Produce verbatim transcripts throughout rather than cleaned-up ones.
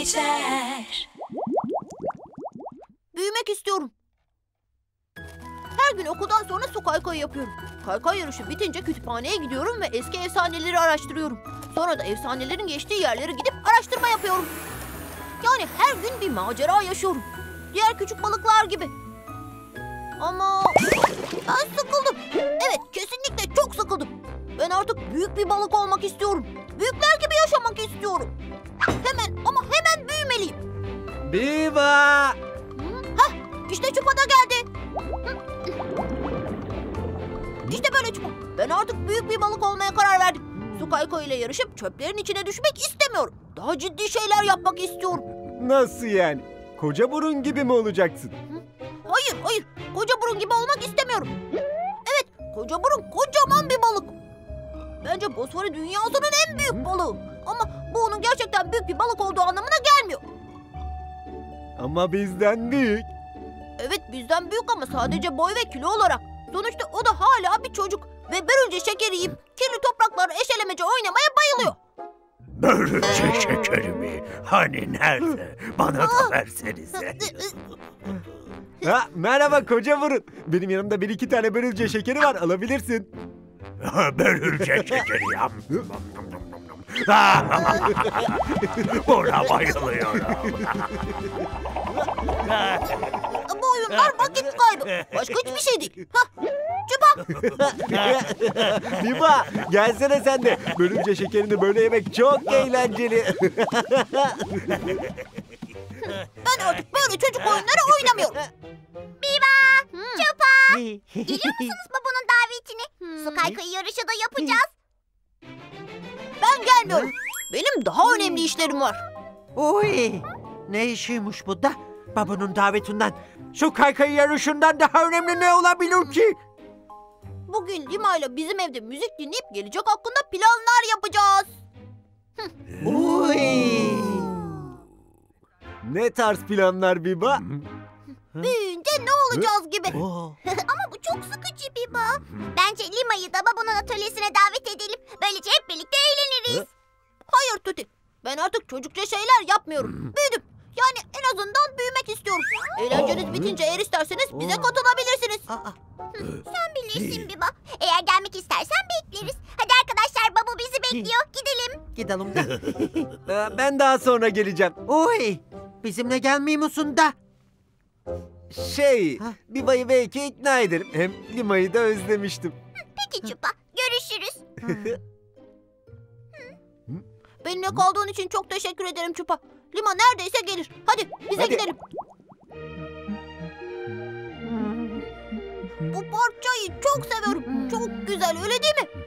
geçer. Büyümek istiyorum. Her gün okuldan sonra su kaykayı yapıyorum. Kaykay yarışı bitince kütüphaneye gidiyorum ve eski efsaneleri araştırıyorum. Sonra da efsanelerin geçtiği yerlere gidip araştırma yapıyorum. Yani her gün bir macera yaşıyorum. Diğer küçük balıklar gibi. Ama ben sıkıldım. Evet, kesinlikle çok sıkıldım. Ben artık büyük bir balık olmak istiyorum. Büyükler gibi yaşamak istiyorum. Hemen ama hemen büyümeliyim. Biba! Hah, işte Çupa da geldi. İşte böyle Çupa. Ben artık büyük bir balık olmaya karar verdim. Su kaykayıyla yarışıp çöplerin içine düşmek istemiyorum. Daha ciddi şeyler yapmak istiyorum. Nasıl yani? Koca burun gibi mi olacaksın? Hayır, hayır. Koca burun gibi olmak istemiyorum. Evet, koca burun kocaman bir balık. Bence Bosfori dünyasının en büyük balığı. Ama bu onun gerçekten büyük bir balık olduğu anlamına gelmiyor. Ama bizden büyük. Evet, bizden büyük ama sadece boy ve kilo olarak. Sonuçta o da hala bir çocuk. Ve börülce şekeri yiyip kirli toprakları eşelemece oynamaya bayılıyor. Börülce şekerimi? Hani nerede? Bana da versenize. Ha, merhaba koca burun. Benim yanımda bir iki tane börülce şekeri var, alabilirsin. Börülce şekeri yap. Buna bayılıyorum. Bu oyunlar vakit kaybı. Başka hiçbir şey değil. Hah, Çupa. Biba, gelsene sen de. Börülce şekerini böyle yemek çok eğlenceli. Ben artık böyle çocuk oyunları oynamıyorum. Biba, Hmm. Çupa. Geliyor musunuz babanın davetine? Su kaykayı yarışı da yapacağız. Ben gelmiyorum. Benim daha önemli işlerim var. Oy! Ne işiymiş bu da? Babanın davetinden, su kaykayı yarışından daha önemli ne olabilir ki? Bugün Lima ile bizim evde müzik dinleyip gelecek hakkında planlar yapacağız. Oy! Ne tarz planlar Biba? Büyüyünce ne olacağız gibi. Ama bu çok sıkıcı Biba. Bence Lima'yı da babanın atölyesine davet edelim. Böylece hep birlikte eğleniriz. Hayır Tuti. Ben artık çocukça şeyler yapmıyorum. Büyüdüm. Yani en azından büyümek istiyorum. Eğlenceniz bitince eğer isterseniz bize katılabilirsiniz. Sen bilirsin Biba. Eğer gelmek istersen bekleriz. Hadi arkadaşlar, baba bizi bekliyor. Gidelim. Gidelim de. Ee, Ben daha sonra geleceğim. Oy! Bizimle gelmiyor musun da? Şey, Ha? Biba'yı belki ikna ederim. Hem Lima'yı da özlemiştim. Peki Çupa, görüşürüz. Benimle kaldığın için çok teşekkür ederim Çupa. Lima neredeyse gelir. Hadi bize Hadi. gidelim. Bu parçayı çok seviyorum. Çok güzel, öyle değil mi?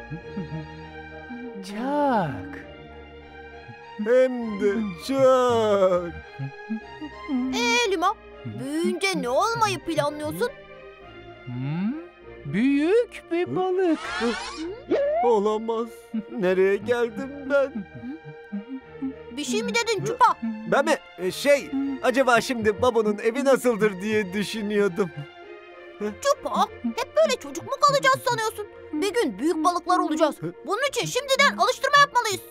Çok. Hem de çok. Ee Lima, büyüyünce ne olmayı planlıyorsun? Hmm, büyük bir balık. Olamaz. Nereye geldim ben? Bir şey mi dedin Çupa? Ben mi? Ee, Şey, acaba şimdi babanın evi nasıldır diye düşünüyordum. Çupa, hep böyle çocuk mu kalacağız sanıyorsun? Bir gün büyük balıklar olacağız. Bunun için şimdiden alıştırma yapmalıyız.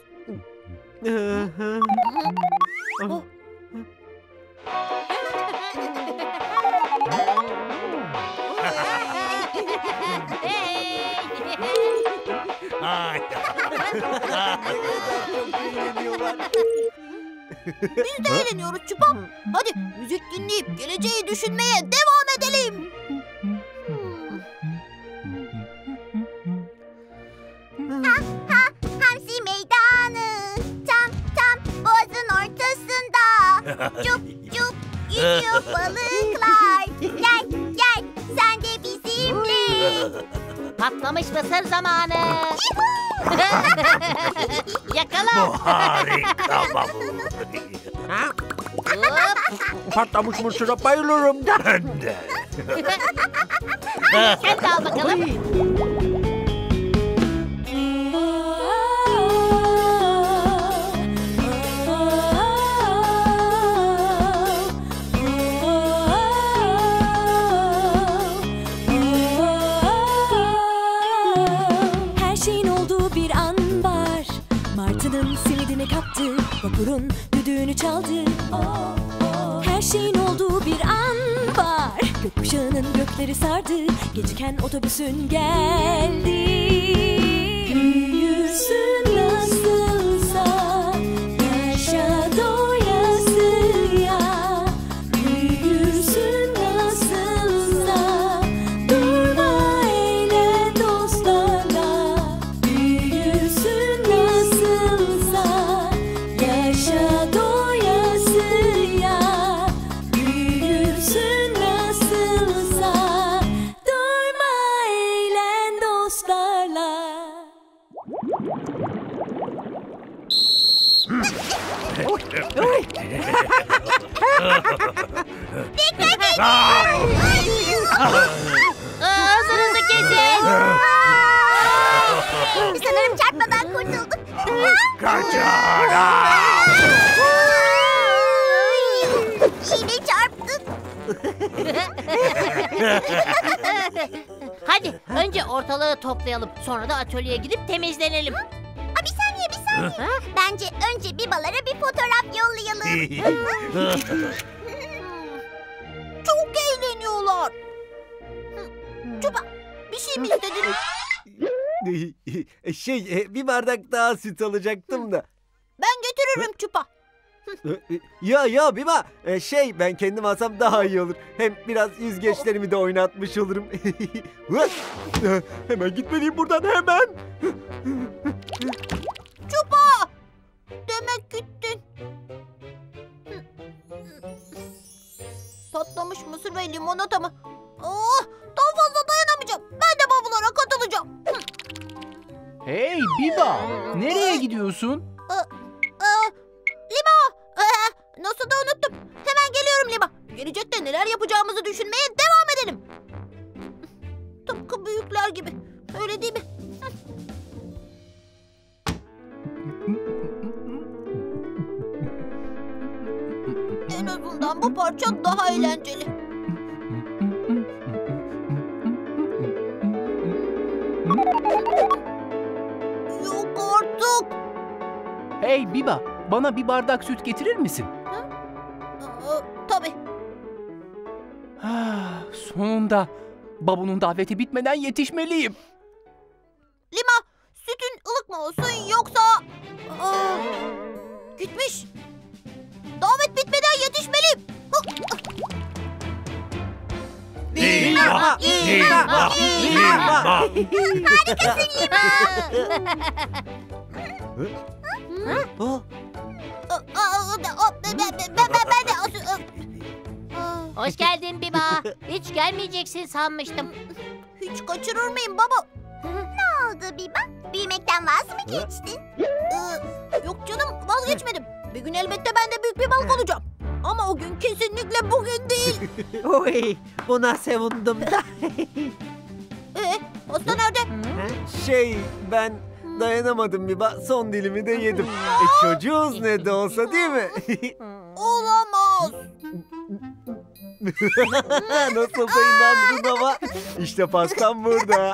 Oh. Ay. Biz de eğleniyoruz Çupa. Hadi müzik dinleyip geleceği düşünmeye devam edelim. Hamsi meydanı tam tam boğazın ortasında. Cup cup yüzüyor balıklar. Gel gel sen de bizimle. Patlamış mısır zamanı. Yakala. Bu harika balık. Hop. Patlamış mısıra bayılırım da. Ben de. Sen de al bakalım. Her şeyin olduğu bir an var. Martının simidini kaptı, vapurun düdüğünü çaldı. Her şeyin olduğu bir an var. Gökkuşağının gökleri sardı. Geciken otobüsün geldi. Büyürsün nasılsa, yaşa doyasıya. Büyürsün nasılsa, durma eğlen dostlarla. Büyürsün nasılsa, yaşa doyasıya. Büyürsün nasılsa, durma eğlen dostlarla. Aa, hızınızı kesin. Sanırım çarpmadan kurtulduk. Kaçın. Aa! Yine çarptık. Hadi önce ortalığı toplayalım. Sonra da atölyeye gidip temizlenelim. Aa, bir saniye bir saniye. Bence önce Bibalara bir fotoğraf yollayalım. Çok eğleniyorlar. Çupa, bir şey mi istedin? Şey e, bir bardak daha süt alacaktım da. Ben getiririm Çupa. Ya ya Biba e, şey ben kendim alsam daha iyi olur. Hem biraz yüzgeçlerimi de oynatmış olurum. Hemen gitmeliyim buradan hemen. Çupa! Demek gittin. Patlamış mısır ve limonata mı? Oh, daha fazla dayanamayacağım. Ben de bavullara katılacağım. Hey Biba, nereye gidiyorsun? Aa, Lima! Ee, nasıl da unuttum. Hemen geliyorum Lima. Gelecekte neler yapacağımızı düşünmeye devam edelim. Tıpkı büyükler gibi. Öyle değil mi? En azından bu parça daha eğlenceli. Yok artık. Hey Biba, bana bir bardak süt getirir misin? Aa, tabii. Ah, sonunda. Babu'nun daveti bitmeden yetişmeliyim. Lima, sütün ılık mı olsun yoksa... Aa, gitmiş. Davet bitmeden yetişmeliyim. Lima, Lima, Lima. Oh, Aa, aa, aa, Ben, ben, ben, ben, ben de... Aa, Hoş geldin Biba. Hiç gelmeyeceksin sanmıştım. hiç kaçırır mıyım baba? Ne oldu Biba? Büyümekten vaz mı geçtin? Ee, yok canım, vazgeçmedim. Bir gün elbette ben de büyük bir balık olacağım. Ama o gün kesinlikle bugün değil. Oy, buna sevindim da. Ee, pasta nerede? şey ben dayanamadım Biba. Son dilimi de yedim. E, çocuğuz ne de olsa değil mi? Olamaz. Nasıl da inandın ama. İşte pastam burada.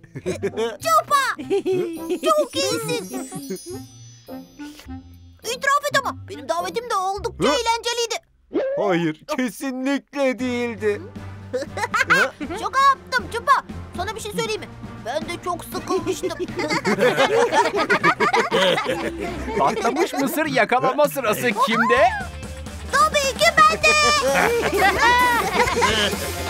Çok iyisin. İtiraf et ama benim davetim de oldukça Hı? eğlenceliydi. Hayır, kesinlikle değildi. Şaka yaptım Çupa. Sana bir şey söyleyeyim mi? Ben de çok sıkılmıştım. Patlamış mısır yakalama sırası kimde? Tabii ki ben de.